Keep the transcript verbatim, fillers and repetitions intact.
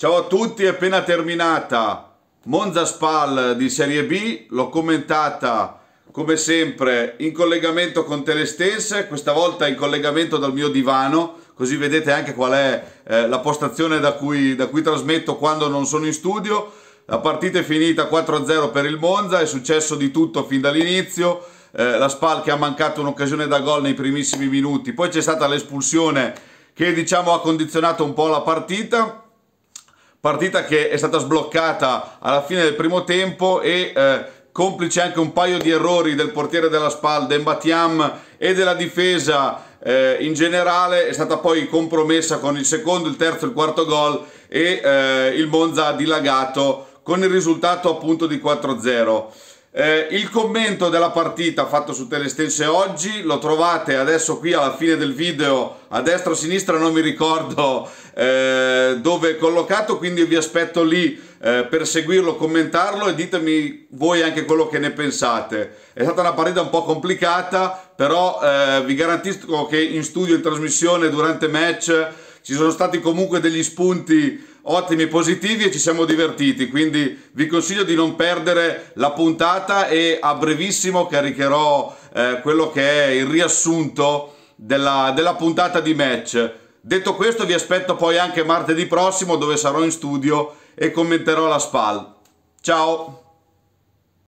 Ciao a tutti, è appena terminata Monza Spal di Serie B, l'ho commentata come sempre in collegamento con Telestense, questa volta in collegamento dal mio divano, così vedete anche qual è eh, la postazione da cui, da cui trasmetto quando non sono in studio. La partita è finita quattro a zero per il Monza, è successo di tutto fin dall'inizio, eh, la Spal che ha mancato un'occasione da gol nei primissimi minuti, poi c'è stata l'espulsione che diciamo ha condizionato un po' la partita. Partita che è stata sbloccata alla fine del primo tempo e eh, complice anche un paio di errori del portiere della Spal, Dembatiam, e della difesa eh, in generale, è stata poi compromessa con il secondo, il terzo e il quarto gol e eh, il Monza ha dilagato con il risultato appunto di quattro a zero. Eh, il commento della partita fatto su Telestense oggi lo trovate adesso qui alla fine del video, a destra o a sinistra non mi ricordo eh, dove è collocato, quindi vi aspetto lì eh, per seguirlo, commentarlo e ditemi voi anche quello che ne pensate. È stata una partita un po' complicata, però eh, vi garantisco che in studio, in trasmissione, durante match ci sono stati comunque degli spunti ottimi e positivi e ci siamo divertiti, quindi vi consiglio di non perdere la puntata e a brevissimo caricherò eh, quello che è il riassunto della, della puntata di match. Detto questo, vi aspetto poi anche martedì prossimo, dove sarò in studio e commenterò la Spal. Ciao!